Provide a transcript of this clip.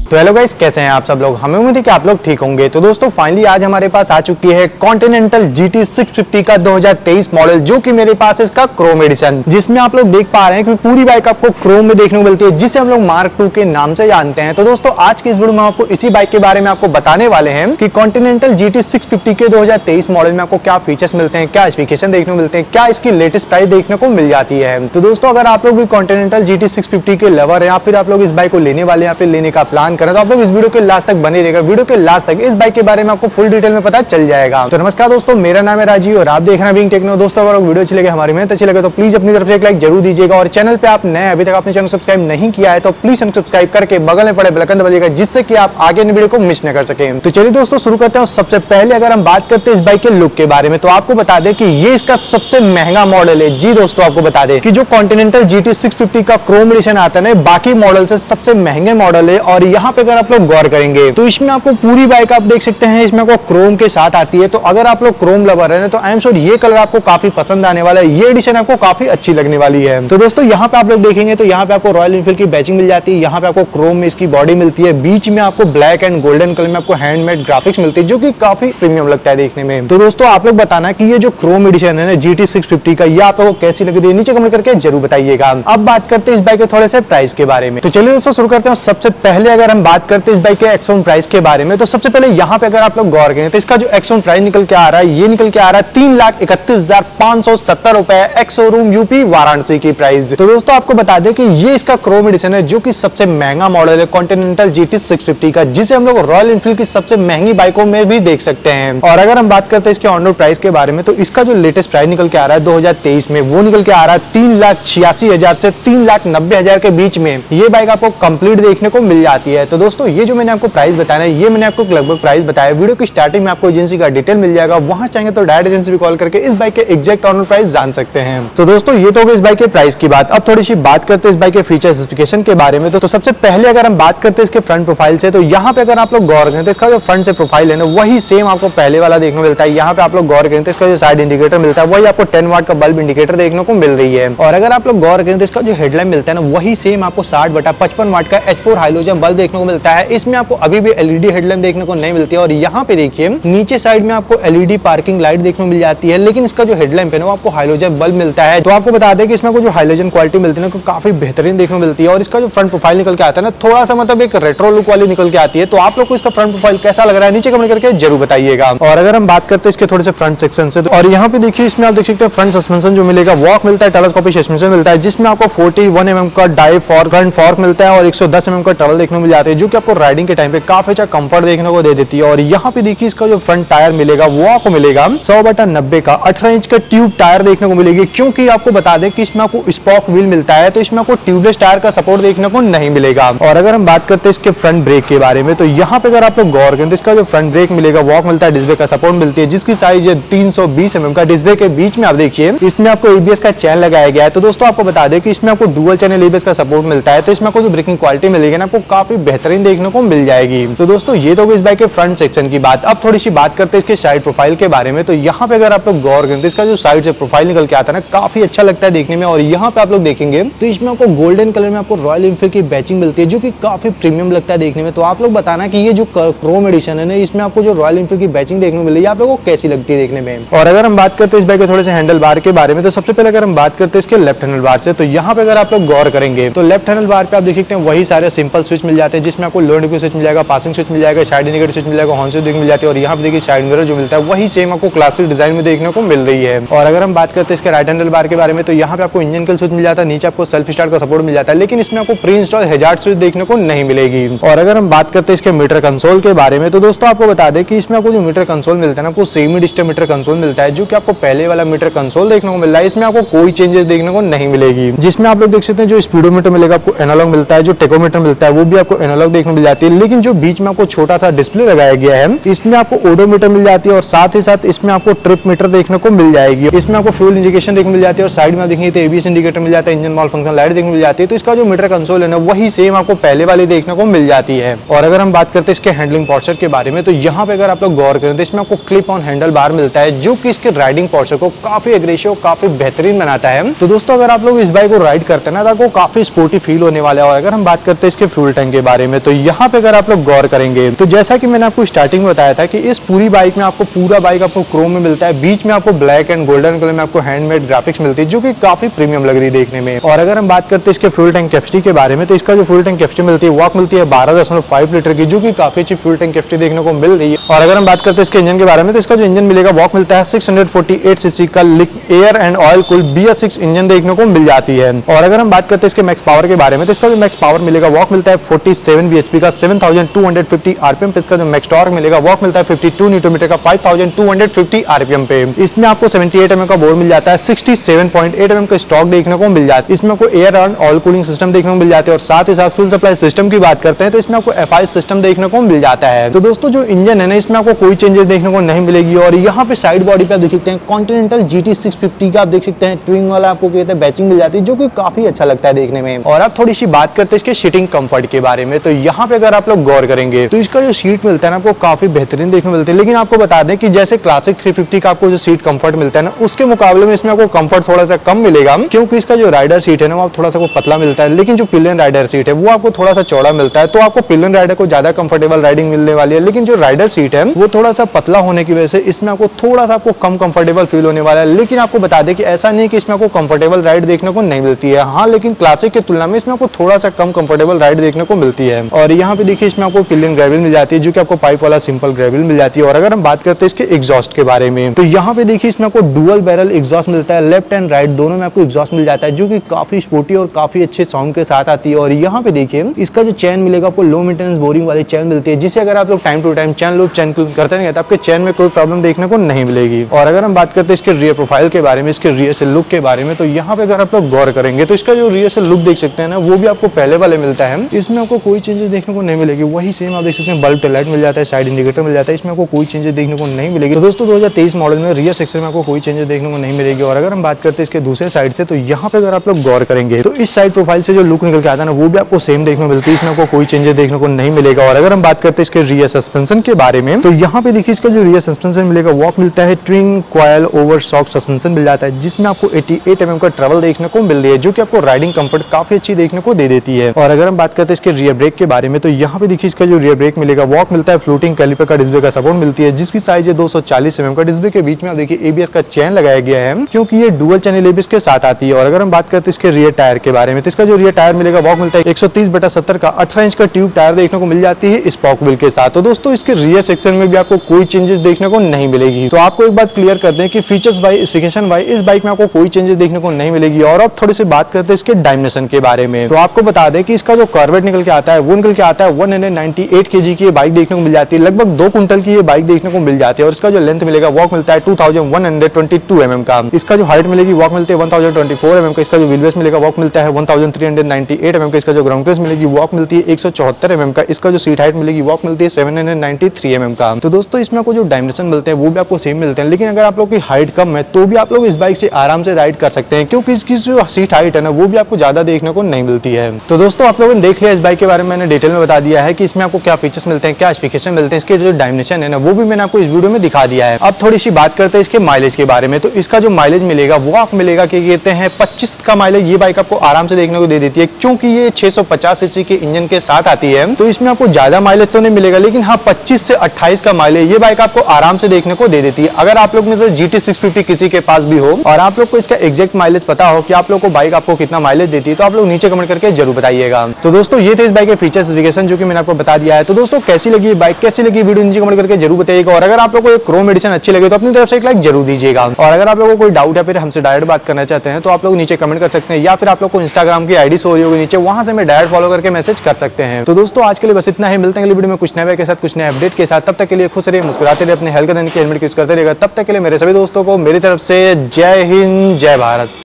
तो hello guys, कैसे हैं आप सब लोग। हमें उम्मीद है कि आप लोग ठीक होंगे। तो दोस्तों फाइनली आज हमारे पास आ चुकी है कॉन्टिनेंटल GT 650 का 2023 मॉडल, जो कि मेरे पास इसका क्रोम एडिशन, जिसमें आप लोग देख पा रहे हैं कि पूरी बाइक आपको क्रोम में देखने को मिलती है, जिसे हम लोग मार्क 2 के नाम से जानते हैं। तो दोस्तों आज की इस वीडियो में आपको इसी बाइक के बारे में आपको बताने वाले हैं कि कॉन्टिनेंटल GT 650 के 2023 मॉडल में आपको क्या फीचर्स मिलते हैं, क्या स्पेसिफिकेशन देखने को मिलते हैं, क्या इसकी लेटेस्ट प्राइस देखने को मिल जाती है। तो दोस्तों अगर आप लोग भी कॉन्टिनेंटल GT 650 के लवर हैं या फिर आप लोग इस बाइक को लेने वाले हैं या फिर लेने का प्लान करें, तो आप लोग इस वीडियो के लास्ट तक बने रहेगा। वीडियो के लास्ट तक इस बाइक के बारे में आपको फुल डिटेल में पता चल जाएगा। तो नमस्कार दोस्तों, मेरा नाम है राजीव और आप देख रहे हैं विंग टेक्नो। दोस्तों अगर वीडियो अच्छी लगे, हमारी मेहनत अच्छी लगे, तो प्लीज अपनी तरफ से एक लाइक जरूर दीजिएगा। और चैनल पे आप नए अभी तक आपने चैनल सब्सक्राइब नहीं किया है तो प्लीज सब्सक्राइब करके बगल में पड़े बेल आइकन दबाइएगा, जिससे कि आप आगे वीडियो को मिस न कर सके। तो चलिए दोस्तों शुरू करते हैं। सबसे पहले अगर हम बात करते हैं इस बाइक के लुक के बारे में, तो आपको बता दें कि ये इसका सबसे महंगा मॉडल है। जी दोस्तों, आपको बता दें कि जो कॉन्टिनेंटल GT 650 का क्रोम एडिशन आता है, बाकी मॉडल से सबसे महंगे मॉडल है। और यहाँ पे अगर आप लोग गौर करेंगे तो इसमें आपको पूरी बाइक आप देख सकते हैं, इसमें आपको क्रोम के साथ आती है। तो अगर आप लोग क्रोम लवर है तो आई एम श्योर ये कलर आपको काफी पसंद आने वाला है, ये एडिशन आपको काफी अच्छी लगने वाली है। तो दोस्तों यहाँ पे आप लोग देखेंगे तो यहाँ पे आपको रॉयल एनफील्ड की बैचिंग मिल जाती है, यहाँ पे आपको क्रोम में इसकी बॉडी मिलती है, बीच में आपको ब्लैक एंड गोल्डन कलर में आपको हैंडमेड ग्राफिक्स मिलती है, जो कि काफी प्रीमियम लगता है देखने में। तो दोस्तों आप लोग बताना कि ये जो क्रोम एडिशन है ना GT 650 का, ये आप लोगों को कैसी लग रही है, नीचे कमेंट करके जरूर बताइएगा। अब बात करते हैं इस बाइक के थोड़े से प्राइस के बारे में। तो चलिए दोस्तों शुरू करते हैं। सबसे पहले अगर हम बात करते हैं इस बाइक के एक्स-ऑन प्राइस के बारे में, तो सबसे पहले यहाँ पे अगर आप लोग गौर करें तो इसका जो एक्स-ऑन प्राइस निकल के आ रहा है, ये निकल के आ रहा है 3,31,570 रुपए एक्स शोरूम यूपी वाराणसी की प्राइस। तो दोस्तों आपको बता दें कि ये इसका क्रोम एडिशन है, जो कि सबसे महंगा मॉडल है कॉन्टिनेंटल GT 650 का, जिसे हम लोग रॉयल एनफील्ड की सबसे महंगी बाइकों में भी देख सकते हैं। और अगर हम बात करते हैं इसके ऑन रोड प्राइस के बारे में, तो इसका जो लेटेस्ट प्राइस निकल के आ रहा है 2023 में, वो निकल के आ रहा है 3,86,000 से 3,90,000 के बीच में ये बाइक आपको कंप्लीट देखने को मिल जाती है। तो दोस्तों ये जो मैंने आपको प्राइस बताया, ये मैंने आपको लगभग प्राइस बताया। वीडियो की स्टार्टिंग में आपको एजेंसी का डिटेल मिल जाएगा, वहां चाहेंगे तो डायरेक्ट एजेंसी भी कॉल करके इस बाइक के एग्जैक्ट ऑन रोड प्राइस जान सकते हैं। तो दोस्तों ये तो इस बाइक के प्राइस की बात। अब थोड़ी सी बात करते हैं इस बाइक के फीचर स्पेसिफिकेशन के बारे में। तो सबसे पहले अगर हम बात करते हैं इसके फ्रंट प्रोफाइल से, तो यहाँ पे अगर आप लोग गौर करें तो इसका जो फ्रंट से प्रोफाइल है ना, वही सेम आपको पहले वाला देखने को मिलता है। यहाँ पे आप लोग गौर करें तो इसका जो साइड इंडिकेटर मिलता है, वही आपको 10 वाट का बल्ब इंडिकेटर देखने को मिल रही है। और अगर आप लोग गौर करें तो इसका जो हेडलाइट मिलता है ना, वही सेम आपको 60/55 वाट का H4 हाइलोजन बल्ब देखने को मिलता है। इसमें आपको अभी भी LED हेडलाइट देखने को नहीं मिलती है। और यहाँ पे देखिए नीचे साइड में आपको LED पार्किंग लाइट देखने को मिल जाती है, लेकिन इसका जो हेडलाइट है ना, वो आपको हाइलोजन बल्ब मिलता है। तो आपको बता दें कि इसमें जो हाइलोजन क्वालिटी मिलती है ना, काफी बेहतरीन देखने को मिलती है। और इसका जो फ्रंट प्रोफाइल निकल के आता है ना, थोड़ा सा मतलब एक रेट्रो लुक वाली निकल के आती है। तो आप लोग को इसका फ्रंट प्रोफाइल कैसा लग रहा है, नीचे कमेंट करके जरूर बताइएगा। और अगर हम बात करते हैं इसके थोड़े से फ्रंट सेक्शन से, और यहाँ पे देखिए इसमें आप देख सकते हैं फ्रंट सस्पेंशन जो मिलेगा, वॉक मिलता है, टेलीस्कोपिक सस्पेंशन मिलता है, जिसमें आपको 41 mm का डाई फ्रंट फॉर्क मिलता है और 110 mm का टर्बल देखने को मिल जाते हैं, जो कि आपको राइडिंग के टाइम पे काफी अच्छा कंफर्ट देखने को दे देती है। और यहाँ पे देखिए इसका जो फ्रंट टायर मिलेगा, वो आपको मिलेगा 100/90 का 18 इंच का ट्यूब टायर देखने को मिलेगी, क्योंकि आपको बता दें कि इसमें आपको स्पॉक व्हील मिलता है, तो इसमें आपको ट्यूबलेस टायर का सपोर्ट देखने को नहीं मिलेगा। और अगर हम बात करते हैं इसके फ्रंट ब्रेक के बारे में, तो यहाँ पे अगर आप लोग गौर करें तो इसका जो फ्रंट ब्रेक मिलेगा, वॉक मिलता है, डिस्क ब्रेक का सपोर्ट मिलती है, जिसकी साइज है 320 mm का। डिस्क ब्रेक के बीच में आप देखिए इसमें आपको ABS का चैन लगाया गया है। तो दोस्तों आपको बता दें कि इसमें आपको डुअल चैनल ABS का सपोर्ट मिलता है, तो इसमें आपको जो ब्रेकिंग क्वालिटी मिलेगी ना, आपको काफी बेहतरीन देखने को मिल जाएगी। तो दोस्तों ये तो इस बाइक के फ्रंट सेक्शन की बात। अब थोड़ी सी बात करते हैं इसके साइड प्रोफाइल के बारे में। तो यहाँ पे अगर आप लोग गौर करें तो इसका जो साइड से प्रोफाइल निकल के आता है ना, काफी अच्छा लगता है देखने में। और यहाँ पे आप लोग देखेंगे तो इसमें आपको गोल्डन कलर में आपको रॉयल एनफील्ड की बैचिंग मिलती है, जो कि काफी प्रीमियम लगता है देखने में। तो आप लोग बताना कि ये जो क्रोम एडिशन है ना, इसमें आपको जो रॉयल एनफील्ड की बैचिंग देखने को मिली, आप लोगों को कैसी लगती है देखने में। और अगर हम बात करते हैं इस बाइक के थोड़े से हैंडल बार के बारे में, तो सबसे पहले अगर हम बात करते हैं इसके लेफ्ट हैंडल बार से, तो यहाँ पे अगर आप लोग गौर करेंगे तो लेफ्ट हैंडल बार पे आप देख सकते हैं वही सारे सिंपल स्विच मिल जाते हैं, जिसमें आपको लो इंडिकेटर स्विच मिल जाएगा, पासिंग स्विच मिल जाएगा, साइड इंडिकेटर स्विच मिल जाएगा, हॉर्न स्विच मिल जाती है। और यहाँ पे देखिए साइड मिरर जो मिलता है, वही सेम आपको क्लासिक डिजाइन में देखने को मिल रही है। और अगर हम बात करते हैं इसके राइट हैंडल बार के बारे में, तो यहाँ पे आपको इंजन किल स्विच मिल जाता है, नीचे आपको सेल्फ स्टार्ट का सपोर्ट मिल जाता है, लेकिन इसमें आपको प्री इंस्टॉल हैजार्ड स्विच देखने को नहीं मिलेगी। और अगर हम बात करते हैं इसके मीटर कंसोल के बारे में, तो दोस्तों आपको बता दें कि इसमें आपको जो मीटर कंसोल मिलता है ना, आपको सेमी डिजिटल मीटर कंसोल मिलता है, जो कि आपको पहले वाला मीटर कंसोल देखने को मिल रहा है। इसमें आपको कोई चेंजेस देखने को नहीं मिलेगी, जिसमें आप लोग देख सकते हैं जो स्पीडोमीटर मिलेगा आपको एनालॉग मिलता है, जो टेकोमीटर मिलता है वो भी आपको एनालॉग देखने को मिल जाती है। लेकिन जो बीच में आपको छोटा सा डिस्प्ले लगाया गया है, इसमें आपको ओडोमीटर मिल जाती है, और साथ ही साथ इसमें आपको ट्रिप मीटर देखने को मिल जाएगी। इसमें आपको फ्यूल इंडिकेशन देखने को मिल जाती है, और साइड में देखेंगे तो ABS इंडिकेटर मिल जाता है, इंजन मॉल फंक्शन लाइट देखने को मिल जाती है। तो इसका जो मीटर कंसोल है ना, वही सेम आपको पहले वाली देखने को मिल जाती है। और अगर हम बात करते हैं इसके हैंडलिंग पोस्चर के बारे में, तो यहाँ पे अगर आप लोग गौर करें तो इसमें आपको क्लिप ऑन हैंडल बार मिलता है, जो कि इसके राइडिंग पोस्चर को काफी एग्रेसिव, काफी बेहतरीन बनाता है। तो दोस्तों अगर आप लोग इस बाइक को राइड करते हैं ना, तो आपको काफी स्पोर्टी फील होने वाला है। और अगर हम बात करते हैं इसके फ्यूल टैंक के बारे बारे में। तो यहाँ पे अगर आप लोग गौर करेंगे तो जैसा कि मैंने आपको स्टार्टिंग में बताया था कि इस पूरी बाइक में आपको पूरा बाइक आपको क्रोम में मिलता है, बीच में आपको ब्लैक एंड गोल्डन कलर में आपको हैंडमेड ग्राफिक्स मिलती है जो कि काफी प्रीमियम लग रही है देखने में। और अगर हम बात करते हैं इसके फ्यूल टैंक कैपेसिटी के बारे में तो इसका जो फ्यूल टैंक कैपेसिटी मिलती है वो मिलती है 12.5 लीटर की, जो कि काफी अच्छी फ्यूल टैंक कैपेसिटी देखने को मिल रही है। और अगर हम बात करते हैं इसके इंजन के बारे में तो इसका जो इंजन मिलेगा वो मिलता है 648 सीसी का air and oil cooled BS6 engine देखने को मिल जाती है। और अगर हम बात करते हैं इसके मैक्स पावर के बारे में तो इसका जो मैक्स पावर मिलेगा वो मिलता है 47 bhp का 7250 आरपीएम पे। इसका जो मैक्स टॉर्क मिलेगा वो मिलता है 52 न्यूटन मीटर का 5250 आरपीएम पे। इसमें आपको 78 mm का बोर मिल जाता है, 67.8 mm का स्टॉक देखने को मिल जाता है। इसमें आपको air and oil cooling system देखने को मिल जाते हैं। और साथ ही साथ फ्यूल सप्लाई सिस्टम की बात करते हैं तो इसमें आपको FI सिस्टम देखने को मिल जाता है। तो दोस्तों जो इंजन है ना इसमें आपको कोई चेंजेस देखने को नहीं मिलेगी। और यहाँ पे साइड बॉडी पे आप देख सकते हैं कॉन्टिनेंटल GT 650 का आप देख सकते हैं ट्विंग वाला आपको कहते हैं बैचिंग मिल जाती है जो कि काफी अच्छा लगता है देखने में। और आप थोड़ी सी बात करते हैं इसके सीटिंग कंफर्ट के बारे में तो यहाँ पे अगर आप लोग गौर करेंगे तो इसका जो सीट मिलता है ना आपको काफी बेहतरीन देखने को मिलती है। लेकिन आपको बता दें कि जैसे क्लासिक 350 का आपको जो सीट कंफर्ट मिलता है ना उसके मुकाबले में इसमें आपको कंफर्ट थोड़ा सा कम मिलेगा, क्योंकि इसका जो राइडर सीट है ना वो थोड़ा सा पतला मिलता है। लेकिन जो पिलियन राइडर सीट है वो आपको थोड़ा सा चौड़ा मिलता है, तो आपको पिलियन राइडर को ज्यादा कंफर्टेबल राइडिंग मिलने वाली है। लेकिन जो राइडर सीट है वो थोड़ा सा पतला होने की वजह से इसमें आपको थोड़ा सा आपको कम कंफर्टेबल फील होने वाला है। लेकिन आपको बता दें कि ऐसा नहीं कि इसमें आपको कंफर्टेबल राइड देखने को नहीं मिलती है, हाँ, लेकिन क्लासिक की तुलना में इसमें आपको थोड़ा सा कम कंफर्टेबल राइड देखने को मिलती है। और यहाँ पे देखिए इसमें आपको पिलियन ग्रेवल मिल जाती है जो कि आपको पाइप वाला सिंपल ग्रेवल मिल जाती है। और अगर हम बात करते हैं इसके एग्जॉस्ट के बारे में तो यहाँ पे देखिए इसमें आपको डुअल बैरल एग्जॉस्ट मिलता है, लेफ्ट एंड राइट दोनों में आपको एग्जॉस्ट मिल जाता है जो कि काफी स्पोर्टी और काफी अच्छे साउंड के साथ आती है। और यहाँ पे देखिए इसका जो चैन मिलेगा आपको लो मेंटेनेंस बोरिंग वाली चैन मिलती है, जिसे अगर आप लोग time to time chain lube chain करते रहेंगे तो आपके चैन में कोई प्रॉब्लम देखने को नहीं मिलेगी। और अगर हम बात करते हैं इसके रियर प्रोफाइल के बारे में, इसके रियर से लुक के बारे में तो यहाँ पे अगर आप लोग गौर करेंगे तो इसका जो रियर से लुक देख सकते हैं ना वो भी आपको पहले वाले मिलता है, इसमें आपको कोई चेंजेस देखने को नहीं मिलेगी। वही सेम आप देख सकते हैं बल्ब टेल मिल जाता है, साइड इंडिकेटर मिल जाता है, इसमें आपको कोई चेंजेस देखने को नहीं मिलेगी। तो दोस्तों 2023 मॉडल में रियर सेक्शन में आपको कोई चेंजेस देखने को नहीं मिलेगी। और अगर हम बात करते हैं इसके दूसरे साइड से तो यहाँ पे अगर आप लोग गौर करेंगे तो इस साइड प्रोफाइल से जो लुक निकल के आता है ना वो भी आपको सेम देखने को मिलती है, इसमें आपको कोई चेंजेस देखने को नहीं मिलेगा। और अगर हम बात करते हैं इसके रियर सस्पेंशन के बारे में तो यहाँ पे देखिए इसका जो रियर सस्पेंशन मिलेगा वो मिलता है twin coil over shock suspension मिल जाता है, जिसमें आपको 88 mm का ट्रैवल देखने को मिल रही है जो कि आपको राइडिंग कंफर्ट काफी अच्छी देखने को दे देती है। और अगर हम बात करते हैं इसके रियर ब्रेक के बारे में तो यहाँ पे देखिए इसका जो रियर ब्रेक मिलेगा वो मिलता है फ्लोटिंग कैलिपर का डिस्प्ले का सपोर्ट मिलती है, जिसकी साइज है 240 mm का। डिस्प्ले के बीच में आप देखिए ABS का चैन लगाया गया है क्योंकि ये डुअल चैनल ABS के साथ आती है। और अगर हम बात करते हैं इसके रियर टायर के बारे में तो इसका जो रियर टायर मिलेगा वो मिलता है 130/70 का 18 इंच का ट्यूब टायर देखने को मिल जाती है स्पोक व्हील के साथ। तो दोस्तों इसके रियर सेक्शन में भी आपको कोई चेंजेस देखने को नहीं मिलेगी। तो आपको एक बात क्लियर कर दें कि फीचर्स वाइज स्पेसिफिकेशन वाइज इस बाइक में आपको कोई चेंजेस देखने को नहीं मिलेगी। और अब थोड़ी सी बात करते हैं इसके डायमेंशन के बारे में तो आपको बता दें कि इसका जो कार्बेट निकल के आता है वो निकल के आता है 198 kg की बाइक देखने को मिल जाती है, लगभग 2 कुंटल की ये बाइक देखने को मिल जाती है। और इसका जो लेंथ मिलेगा वो मिलता है 2122 mm का। इसका जो हाइट मिलेगी वो मिलती है 1024 mm का। इसका जो व्हील बेस मिलेगा वो मिलता है 1398 mm का। इसका जो ग्राउंड क्लियरेंस मिलेगी वो मिलती है 174 mm का। इसका जो सीट हाइट मिलेगी वो मिलती है 793 mm का। तो दोस्तों इसमें आपको जो डायमेंशन मिलते हैं वो भी आपको सेम मिलते हैं, लेकिन अगर आप लोग की हाइट कम है तो भी आप लोग इस बाइक से आराम से राइड कर सकते हैं, क्योंकि इसकी जो सीट हाइट है ना वो भी आपको ज्यादा देखने को नहीं मिलती है। तो दोस्तों आप लोगों ने देख लिया इस बाइक के बारे में, मैंने डिटेल में बता दिया है कि इसमें आपको क्या फीचर्स मिलते हैं, क्या स्पेसिफिकेशन मिलते हैं, इसके जो डायमेंशन है ना वो भी मैंने आपको इस वीडियो में दिखा दिया है। अब थोड़ी सी बात करते हैं इसके माइलेज के बारे में। तो इसका जो माइलेज मिलेगा वो आपको मिलेगा कि कहते हैं 25 का माइलेज ये बाइक आपको आराम से देखने को दे देती है, क्योंकि ये 650 सीसी के इंजन के साथ आती है। तो इसमें आपको ज्यादा माइलेज तो नहीं मिलेगा, लेकिन हाँ 25 से 28 का माइलेज ये बाइक आपको आराम से देखने को दे देती है। अगर आप लोग में से GT 650 किसी के पास भी हो और आप लोग को इसका एग्जैक्ट माइलेज पता हो कि आप लोग को बाइक आपको कितना माइलेज देती है तो आप लोग नीचे कमेंट करके जरूर बताइएगा। तो दोस्तों ये थे इस बाइक के फीचर्स स्पेसिफिकेशन जो कि मैंने आपको बता दिया है। तो दोस्तों कैसी लगी बाइक, कैसी लगी वीडियो नीचे कमेंट करके जरूर बताइएगा। और अगर आप लोग को एक क्रोम एडिशन अच्छी लगे तो अपनी तरफ से एक लाइक जरूर दीजिएगा। और अगर आप लोगों को कोई डाउट है फिर हमसे डायरेक्ट बात करना चाहते हैं तो आप लोग नीचे कमेंट कर सकते हैं, या फिर आप लोग को इंस्टाग्राम की आईडी शो हो रही होगी नीचे, वहां से मैं डायरेक्ट फॉलो करके मैसेज कर सकते हैं। तो दोस्तों आज के लिए बस इतना ही, मिलते हैं अगली वीडियो में कुछ नए बाइक के साथ, कुछ नए अपडेट के साथ। तब तक के लिए खुश रहिए, मुस्कुराते रहिए, अपने हेल्थ का दैनिक हेलमेट यूज करते रहिएगा। तब तक के लिए मेरे सभी दोस्तों को मेरी तरफ से जय हिंद, जय भारत।